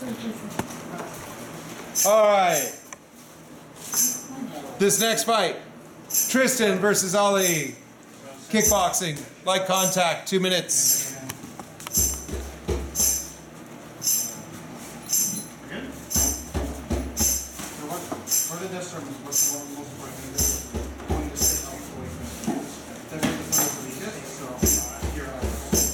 All right. This next fight, Tristan versus Ali. Kickboxing, light contact, 2 minutes. Again? So for the distance, what's the most important thing to do? Going to sit out away from it. That's what the front of the lead is. So here I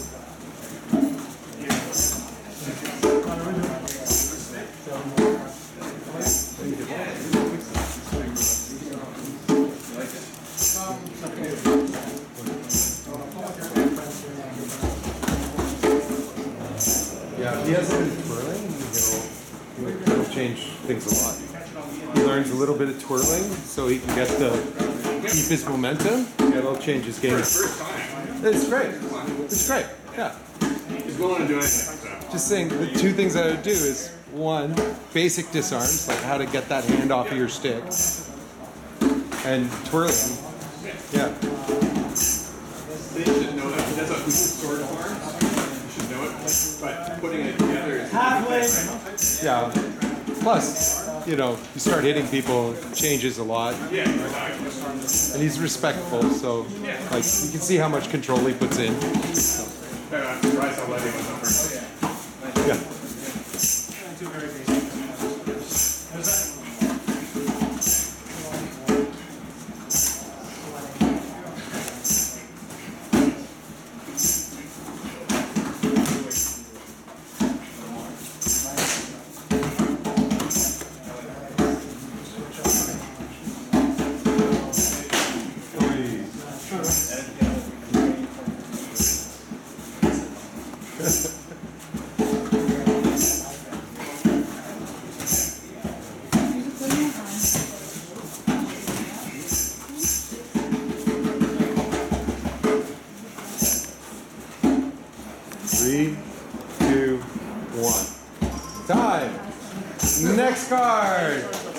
Yeah, if he hasn't been twirling, he'll change things a lot. He learns a little bit of twirling so he can keep his momentum. Yeah, it'll change his game. First time. It's great. It's great. Yeah. He's willing to do anything. Just saying, the two things I would do is, one, basic disarms, like how to get that hand off of your stick, and twirling. Yeah. They should know that. He does a sword arm. You should know it. But putting it together is halfway. Yeah. Plus, you start hitting people, it changes a lot. Yeah, exactly. And he's respectful, so like you can see how much control he puts in. I'm surprised how light he was up first. Yeah. two very basic. There's that. 3, 2, 1. Time. Next card.